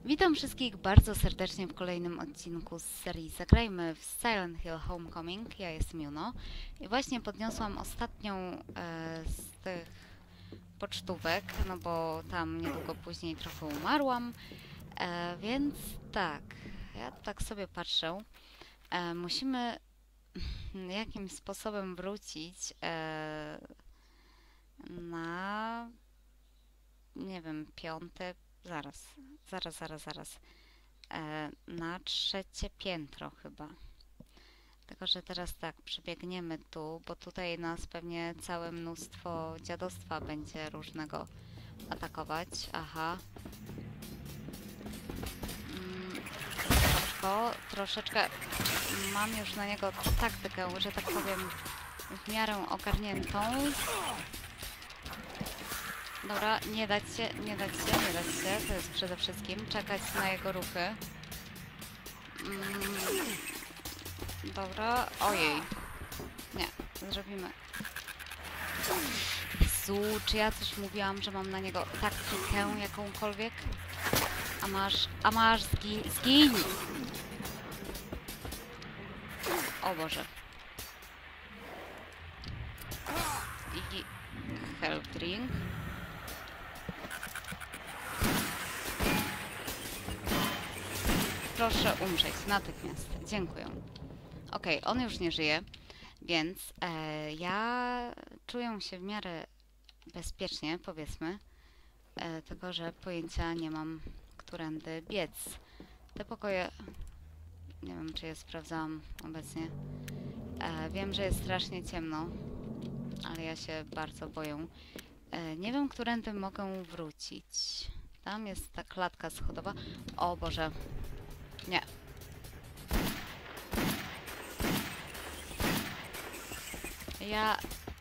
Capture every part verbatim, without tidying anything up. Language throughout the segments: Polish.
Witam wszystkich bardzo serdecznie w kolejnym odcinku z serii Zagrajmy w Silent Hill Homecoming. Ja jestem Juno i właśnie podniosłam ostatnią e, z tych pocztówek, no bo tam niedługo później trochę umarłam. E, więc tak, ja tak sobie patrzę. E, musimy jakimś sposobem wrócić e, na, nie wiem, piąte, zaraz, zaraz, zaraz, zaraz. E, na trzecie piętro chyba. Tylko, że teraz tak, przebiegniemy tu, bo tutaj nas pewnie całe mnóstwo dziadostwa będzie różnego atakować. Aha. Mm, tylko troszeczkę mam już na niego taktykę, że tak powiem, w miarę ogarniętą. Dobra, nie dać się, nie dać się, nie dać się. To jest przede wszystkim czekać na jego ruchy. Mm, dobra, ojej. Nie, zrobimy. Jezu, czy ja coś mówiłam, że mam na niego taktykę jakąkolwiek? A masz, a masz, zgi, zgiń! O Boże. I health drink. Proszę umrzeć natychmiast. Dziękuję. Okej, okay, on już nie żyje, więc e, ja czuję się w miarę bezpiecznie, powiedzmy. E, tylko, że pojęcia nie mam, którędy biec. Te pokoje, nie wiem, czy je sprawdzałam obecnie. E, wiem, że jest strasznie ciemno, ale ja się bardzo boję. E, nie wiem, którędy mogę wrócić. Tam jest ta klatka schodowa. O Boże. Nie. Ja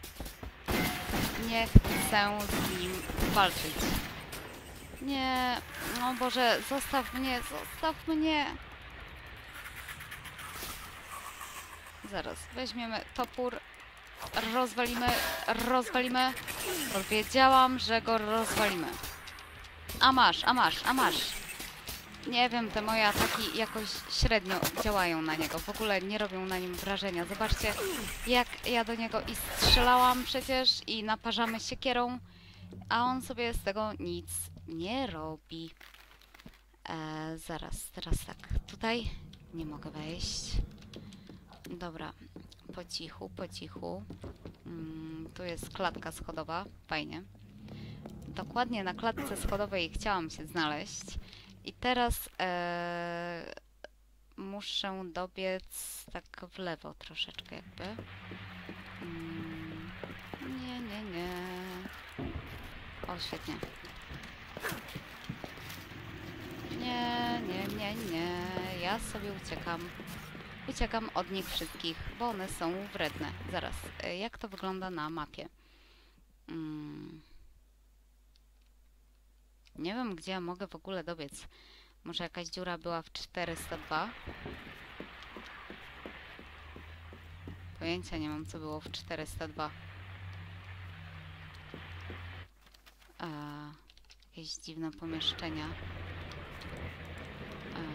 nie chcę z nim walczyć. Nie. No Boże, zostaw mnie, zostaw mnie. Zaraz, weźmiemy topór. Rozwalimy, rozwalimy. Powiedziałam, że go rozwalimy. A masz, a masz, a masz. Nie wiem, te moje ataki jakoś średnio działają na niego. W ogóle nie robią na nim wrażenia. Zobaczcie, jak ja do niego i strzelałam przecież i naparzamy siekierą, a on sobie z tego nic nie robi. E, zaraz, teraz tak. Tutaj nie mogę wejść. Dobra, po cichu, po cichu. Mm, tu jest klatka schodowa. Fajnie. Dokładnie na klatce schodowej chciałam się znaleźć. I teraz e, muszę dobiec tak w lewo troszeczkę jakby. Mm, nie, nie, nie. O, świetnie. Nie, nie, nie, nie. Ja sobie uciekam. Uciekam od nich wszystkich, bo one są wredne. Zaraz, e, jak to wygląda na mapie? Mm. Nie wiem, gdzie ja mogę w ogóle dobiec. Może jakaś dziura była w czterysta dwa? Pojęcia nie mam, co było w czterysta dwa. Eee, jakieś dziwne pomieszczenia. Eee,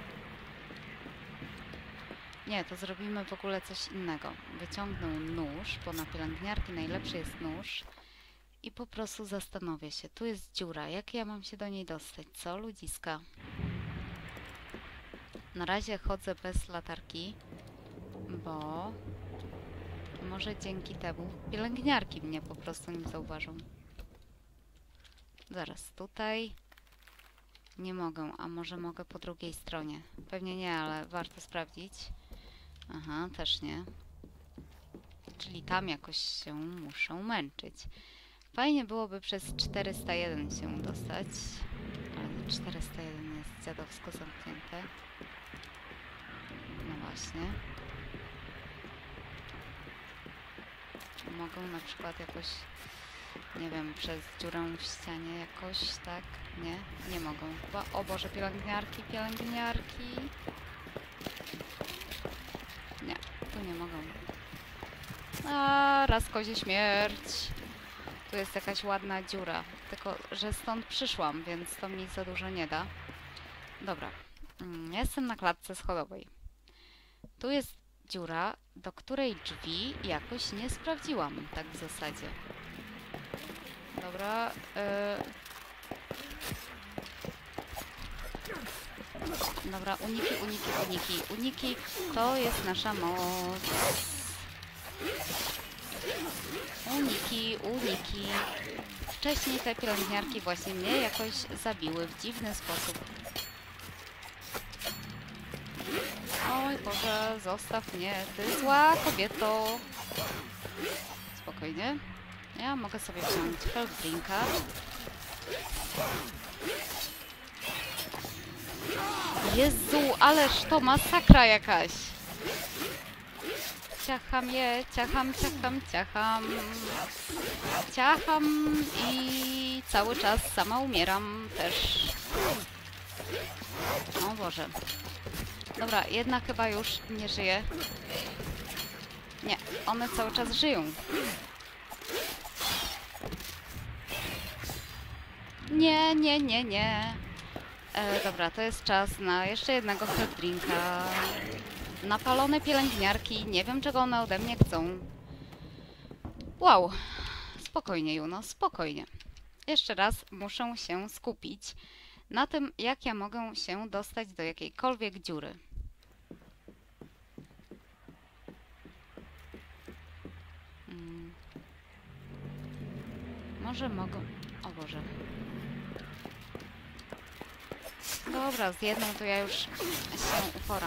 nie, to zrobimy w ogóle coś innego. Wyciągnę nóż, bo na pielęgniarki najlepszy jest nóż. I po prostu zastanowię się. Tu jest dziura. Jak ja mam się do niej dostać? Co, ludziska? Na razie chodzę bez latarki, bo może dzięki temu pielęgniarki mnie po prostu nie zauważą. Zaraz, tutaj nie mogę, a może mogę po drugiej stronie. Pewnie nie, ale warto sprawdzić. Aha, też nie. Czyli tam jakoś się muszę męczyć. Fajnie byłoby przez czterysta jeden się dostać, ale czterysta jeden jest dziadowsko zamknięte. No właśnie. Mogą na przykład jakoś, nie wiem, przez dziurę w ścianie jakoś, tak? Nie? Nie mogą chyba. O Boże, pielęgniarki, pielęgniarki. Nie, tu nie mogą. A, raz kozie śmierć. Tu jest jakaś ładna dziura, tylko że stąd przyszłam, więc to mi za dużo nie da. Dobra. Mm, Jestem na klatce schodowej. Tu jest dziura, do której drzwi jakoś nie sprawdziłam, tak w zasadzie. Dobra. Yy... Dobra, uniki, uniki, uniki. Uniki to jest nasza moc. Uniki, uniki. Wcześniej te pielęgniarki właśnie mnie jakoś zabiły w dziwny sposób. Oj Boże, zostaw mnie, ty zła kobieto. Spokojnie. Ja mogę sobie wziąć health drinka. Jezu, ależ to masakra jakaś. Ciacham je, ciacham, ciacham, ciacham. Ciacham i cały czas sama umieram też. O Boże. Dobra, jedna chyba już nie żyje. Nie, one cały czas żyją. Nie, nie, nie, nie. E, dobra, to jest czas na jeszcze jednego health drinka. Napalone pielęgniarki. Nie wiem, czego one ode mnie chcą. Wow. Spokojnie, Juno, spokojnie. Jeszcze raz muszę się skupić na tym, jak ja mogę się dostać do jakiejkolwiek dziury. Hmm. Może mogę... O Boże. Dobra, z jedną to ja już się uporam.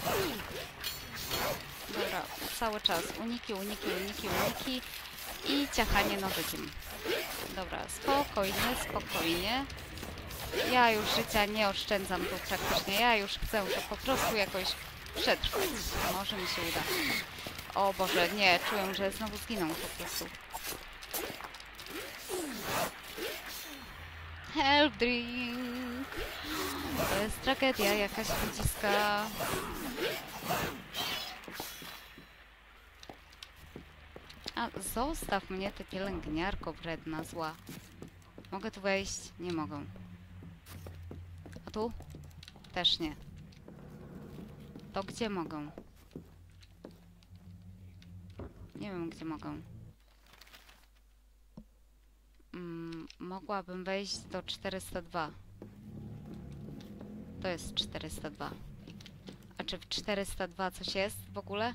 Dobra, cały czas. Uniki, uniki, uniki, uniki. I ciachanie nożykiem. Dobra, spokojnie, spokojnie. Ja już życia nie oszczędzam tu praktycznie. Ja już chcę to po prostu jakoś przetrwać. Może mi się uda. O Boże, nie, czuję, że znowu zginę po prostu. Help drink! To jest tragedia jakaś ludziska. A zostaw mnie, ty pielęgniarko wredna, zła. Mogę tu wejść? Nie mogę. A tu? Też nie. To gdzie mogę? Nie wiem, gdzie mogę. Mm, mogłabym wejść do czterysta dwa. To jest czterysta dwa. A czy w czterysta dwa coś jest w ogóle?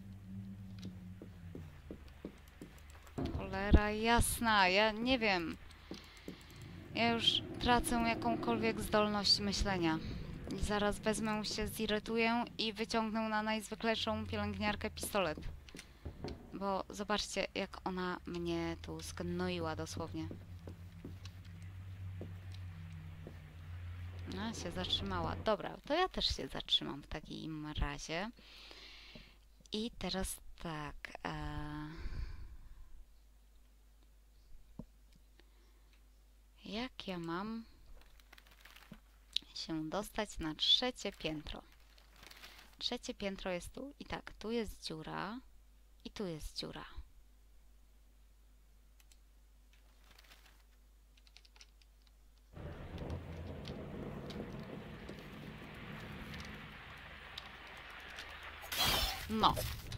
Cholera jasna, ja nie wiem. Ja już tracę jakąkolwiek zdolność myślenia. I zaraz wezmę się, zirytuję i wyciągnę na najzwyklejszą pielęgniarkę pistolet. Bo zobaczcie, jak ona mnie tu zgnoiła dosłownie. No, się zatrzymała. Dobra, to ja też się zatrzymam w takim razie. I teraz tak... E... Jak ja mam się dostać na trzecie piętro? Trzecie piętro jest tu. I tak, tu jest dziura. I tu jest dziura. No.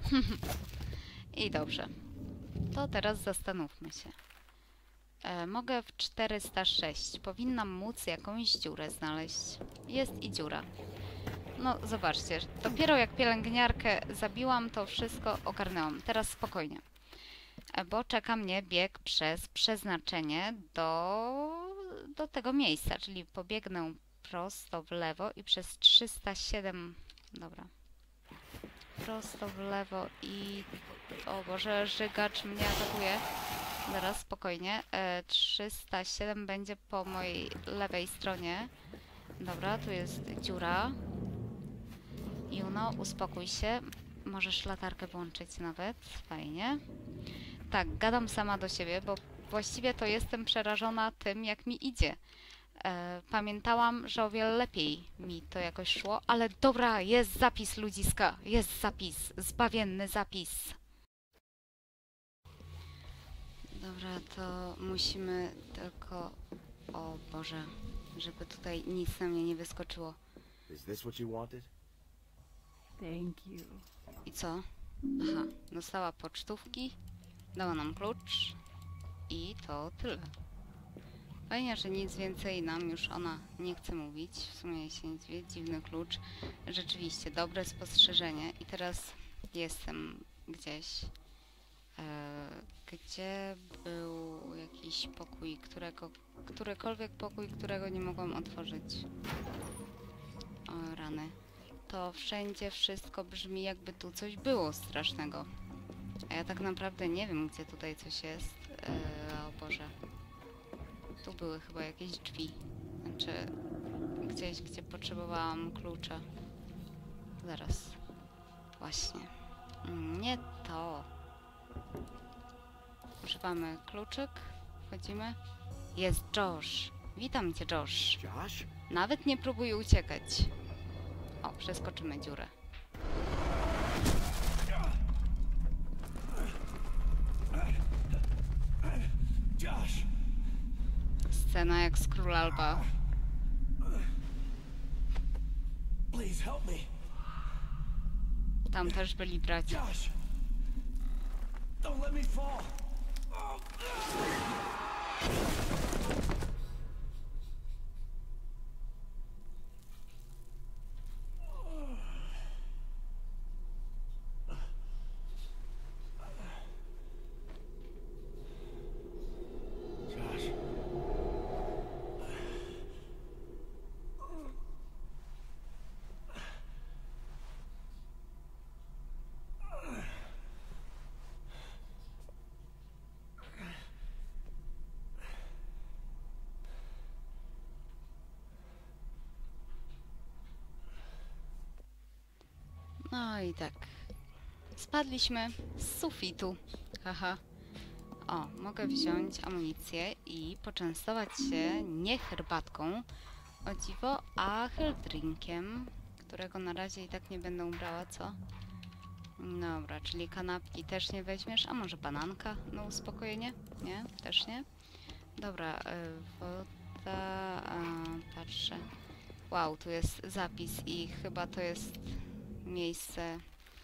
I dobrze. To teraz zastanówmy się. E, mogę w czterysta sześć. Powinnam móc jakąś dziurę znaleźć. Jest i dziura. No, zobaczcie. Dopiero jak pielęgniarkę zabiłam, to wszystko ogarnęłam. Teraz spokojnie. E, bo czeka mnie bieg przez przeznaczenie do, do tego miejsca. Czyli pobiegnę prosto w lewo i przez trzysta siedem... Dobra. Prosto w lewo i... O Boże, żygacz mnie atakuje. Zaraz, spokojnie. E, trzysta siedem będzie po mojej lewej stronie. Dobra, tu jest dziura. Juno, uspokój się. Możesz latarkę włączyć nawet. Fajnie. Tak, gadam sama do siebie, bo właściwie to jestem przerażona tym, jak mi idzie. E, pamiętałam, że o wiele lepiej mi to jakoś szło, ale dobra, jest zapis ludziska. Jest zapis. Zbawienny zapis. Dobra, to musimy tylko... O Boże. żeby tutaj nic na mnie nie wyskoczyło. Is this what you wanted? Thank you. I co? Aha, dostała pocztówki, dała nam klucz i to tyle. Fajnie, że nic więcej nam już ona nie chce mówić. W sumie się nie dziwię, dziwny klucz. Rzeczywiście, dobre spostrzeżenie. I teraz jestem gdzieś, e, gdzie był jakiś pokój, którego, którykolwiek pokój, którego nie mogłam otworzyć. O, rany. To wszędzie wszystko brzmi, jakby tu coś było strasznego. A ja tak naprawdę nie wiem, gdzie tutaj coś jest. E, o Boże. Tu były chyba jakieś drzwi. Znaczy, gdzieś, gdzie potrzebowałam klucza. Zaraz. Właśnie. Nie to. Używamy kluczyk. Wchodzimy. Jest Josh. Witam cię, Josh. Josh? Nawet nie próbuj uciekać. O, przeskoczymy dziurę. Josh! Scena jak z Król Alba. Please help me. Tam też byli bracia. Josh! Don't let me fall. Josh. No i tak. Spadliśmy z sufitu. Haha. O, mogę wziąć amunicję i poczęstować się nie herbatką, o dziwo, a health-drinkiem, którego na razie i tak nie będę brała, co? Dobra, czyli kanapki też nie weźmiesz, a może bananka? No uspokojenie? Nie? Też nie? Dobra, y, woda... Y, patrzę. Wow, tu jest zapis i chyba to jest miejsce, e,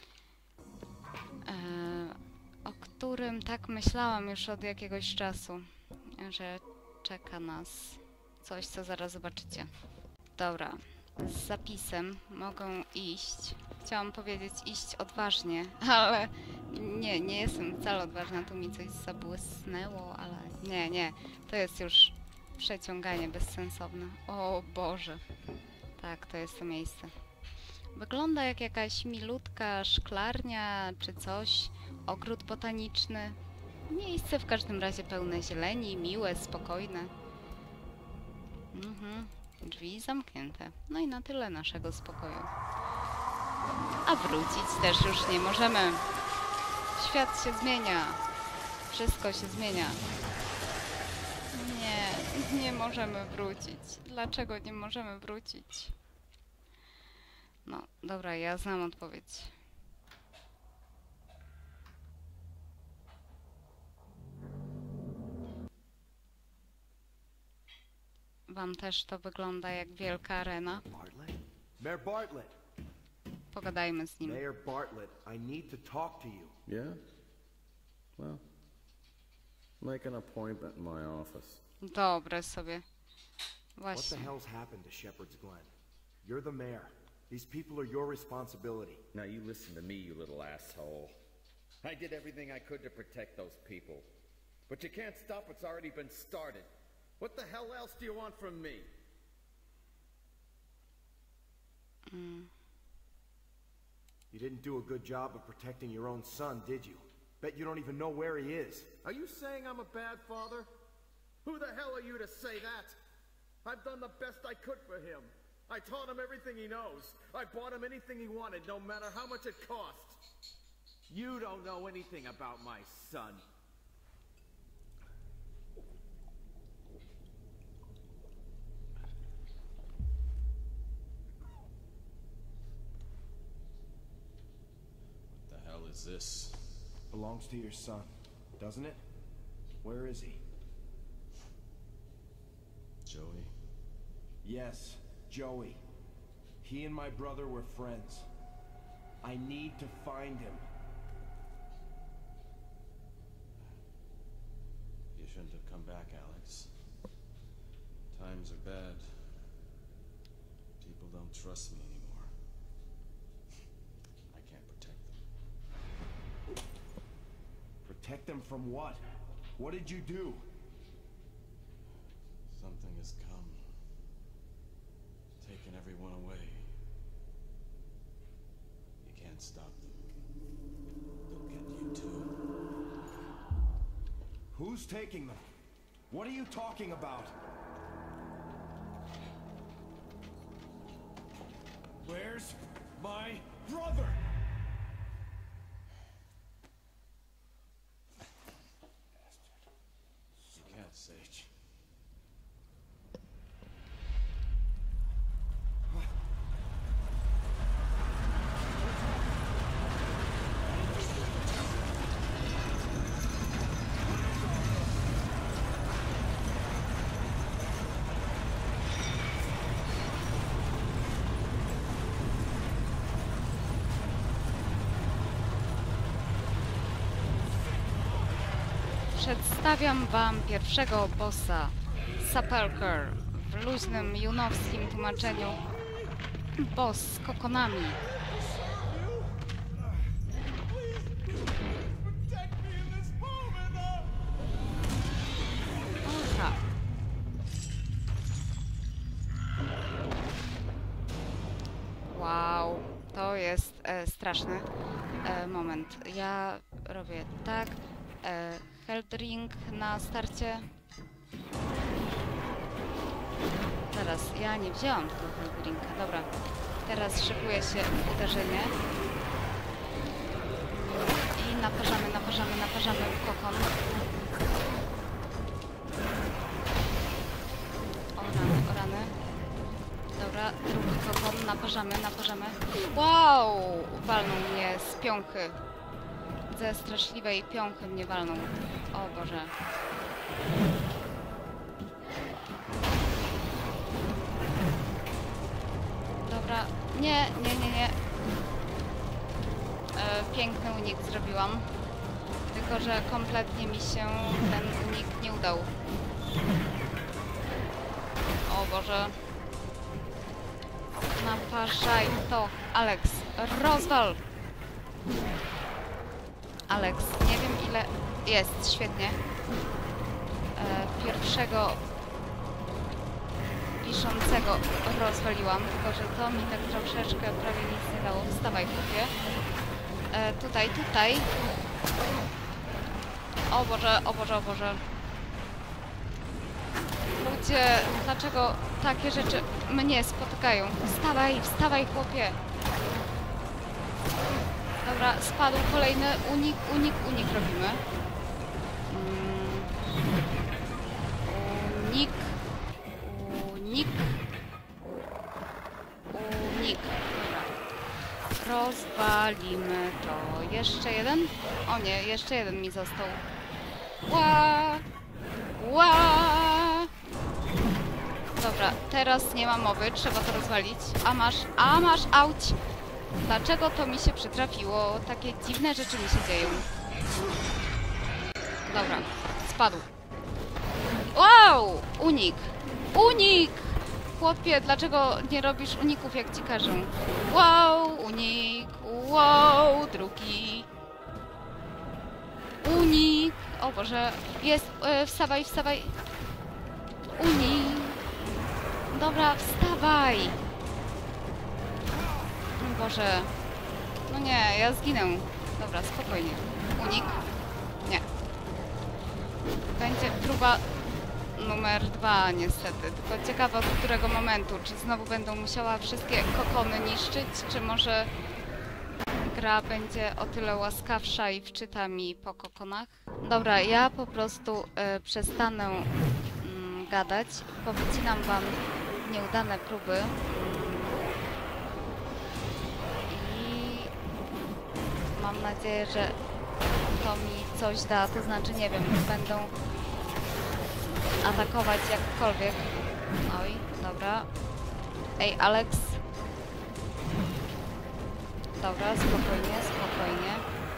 o którym tak myślałam już od jakiegoś czasu, że czeka nas coś, co zaraz zobaczycie. Dobra, z zapisem mogę iść. Chciałam powiedzieć iść odważnie, ale nie, nie jestem wcale odważna. Tu mi coś zabłysnęło, ale nie, nie. To jest już przeciąganie bezsensowne. O Boże. Tak, to jest to miejsce. Wygląda jak jakaś milutka szklarnia czy coś, ogród botaniczny. Miejsce w każdym razie pełne zieleni, miłe, spokojne. Mhm. Drzwi zamknięte. No i na tyle naszego spokoju. A wrócić też już nie możemy. Świat się zmienia. Wszystko się zmienia. Nie, nie możemy wrócić. Dlaczego nie możemy wrócić? No, dobra, ja znam odpowiedź. Wam też to wygląda jak wielka arena? Bartlett? Mayor Bartlett! Pogadajmy z nim. Mayor Bartlett, I need to talk to you. Yeah? Well, make an appointment in my office. Dobre sobie. What the Właśnie. hell's happened to Shepherd's Glen? You're the mayor. These people are your responsibility. Now you listen to me, you little asshole. I did everything I could to protect those people. But you can't stop what's already been started. What the hell else do you want from me? Mm. You didn't do a good job of protecting your own son, did you? Bet you don't even know where he is. Are you saying I'm a bad father? Who the hell are you to say that? I've done the best I could for him. I taught him everything he knows. I bought him anything he wanted, no matter how much it cost. You don't know anything about my son. What the hell is this? Belongs to your son, doesn't it? Where is he? Joey, Yes, Joey. He and my brother were friends. I need to find him. You shouldn't have come back, Alex. Times are bad. People don't trust me anymore. I can't protect them. Protect them from what? What did you do? Something has come. Taken everyone away. You can't stop them. They'll get you too. Who's taking them? What are you talking about? Where's my brother? You can't, Sage. Przedstawiam wam pierwszego bossa, Sepulcher, w luźnym, junowskim tłumaczeniu. Boss z kokonami. Dobra. Wow, to jest e, straszny e, moment. Ja robię tak. E, Heldring na starcie. Zaraz, ja nie wzięłam tego Heldringa. Dobra, teraz szykuje się uderzenie. I naparzamy, naparzamy, naparzamy w kokon. O rany, o rany. Dobra, drugi kokon, naparzamy, naparzamy. Wow! Walnął mnie z piąchy. Ze straszliwej piąchy mnie walną. O Boże. Dobra. Nie, nie, nie, nie. E, piękny unik zrobiłam. Tylko że kompletnie mi się ten unik nie udał. O Boże. Naparzaj to. Alex, rozwal! Alex, nie wiem ile... Jest, świetnie. E, pierwszego piszącego rozwaliłam, tylko że to mi tak troszeczkę prawie nic nie dało. Wstawaj, chłopie. E, tutaj, tutaj. O Boże, o Boże, o Boże. Ludzie, dlaczego takie rzeczy mnie spotykają? Wstawaj, wstawaj, chłopie. Dobra, spadł kolejny unik, unik, unik robimy. Mm. Unik. Unik. Unik. Dobra. Rozwalimy to. Jeszcze jeden? O nie, jeszcze jeden mi został. Ła! Ła! Dobra, teraz nie ma mowy, trzeba to rozwalić. A masz, a masz, auć! Dlaczego to mi się przytrafiło? Takie dziwne rzeczy mi się dzieją. Dobra, spadł. Wow! Unik! Unik! Chłopie, dlaczego nie robisz uników, jak ci każą? Wow! Unik! Wow! Drugi! Unik! O Boże! Jest! E, wstawaj, wstawaj! Unik! Dobra, wstawaj! Boże. No nie, ja zginę. Dobra, spokojnie. Unik. Nie. Będzie próba numer dwa niestety. Tylko ciekawa od którego momentu. Czy znowu będą musiała wszystkie kokony niszczyć, czy może gra będzie o tyle łaskawsza i wczyta mi po kokonach. Dobra, ja po prostu y, przestanę y, gadać. Powycinam wam nieudane próby. Mam nadzieję, że to mi coś da, to znaczy, nie wiem, będą atakować jakkolwiek. Oj, dobra. Dobra. Ej, Alex. Dobra, spokojnie, spokojnie.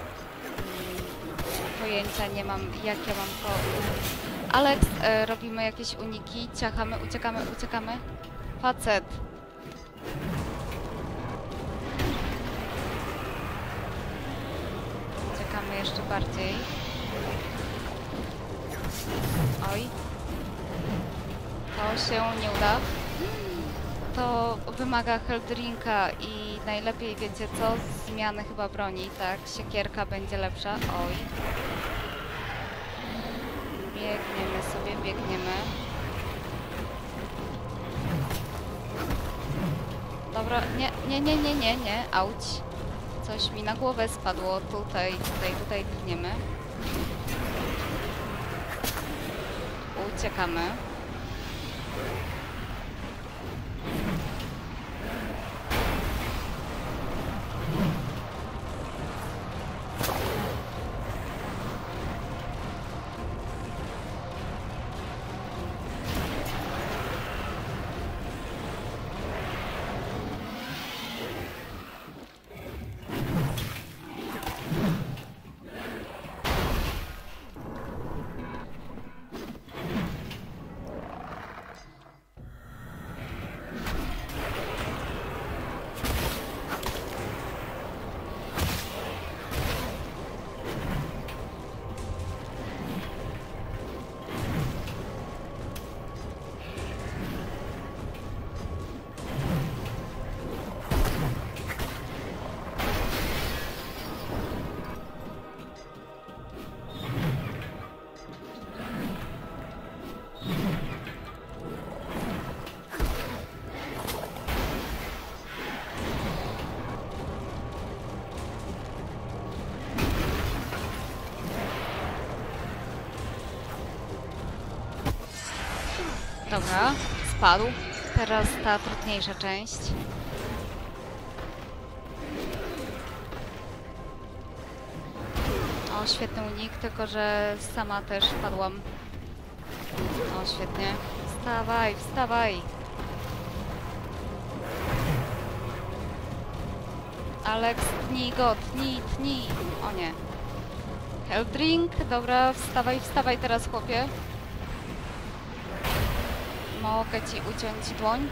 Hmm, pojęcia nie mam, jak ja mam to... Alex, e, robimy jakieś uniki, ciachamy, uciekamy, uciekamy. Facet. Uciekamy jeszcze bardziej. Oj. To się nie uda. To wymaga heldrinka i najlepiej, wiecie co, zmiany chyba broni, tak? Siekierka będzie lepsza. Oj. Biegniemy sobie, biegniemy. Dobra, nie, nie, nie, nie, nie, nie, auć. Coś mi na głowę spadło. Tutaj, tutaj, tutaj biegniemy. Uciekamy. Dobra, spadł. Teraz ta trudniejsza część. O, świetny unik, tylko że sama też padłam. O, świetnie. Wstawaj, wstawaj! Alex, tnij go, tnij, tnij! O nie. Heldrink, dobra, wstawaj, wstawaj teraz, chłopie. Mogę ci uciąć dłoń?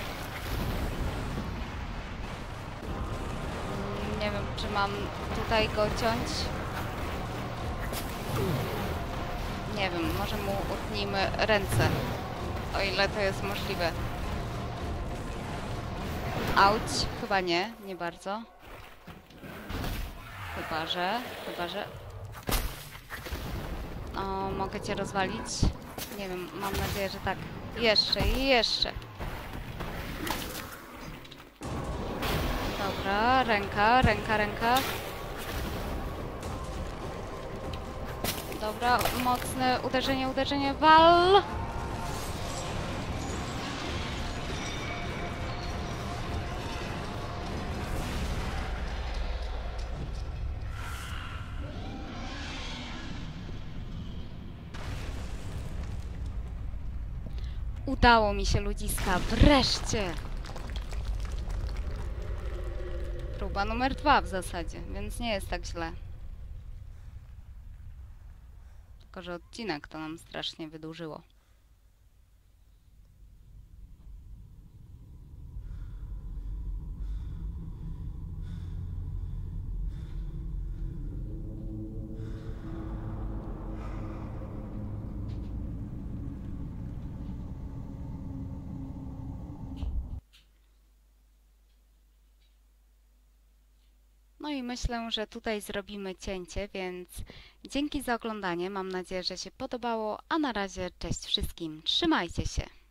Nie wiem, czy mam tutaj go ciąć. Nie wiem, może mu utnijmy ręce, o ile to jest możliwe. Auć? Chyba nie, nie bardzo. Chyba, że, chyba, że... O, mogę cię rozwalić? Nie wiem, mam nadzieję, że tak. Jeszcze i jeszcze. Dobra, ręka, ręka, ręka. Dobra, mocne uderzenie, uderzenie, wal! Udało mi się, ludziska, wreszcie! Próba numer dwa w zasadzie, więc nie jest tak źle. Tylko że odcinek to nam strasznie wydłużyło. No i myślę, że tutaj zrobimy cięcie, więc dzięki za oglądanie. Mam nadzieję, że się podobało, a na razie cześć wszystkim. Trzymajcie się!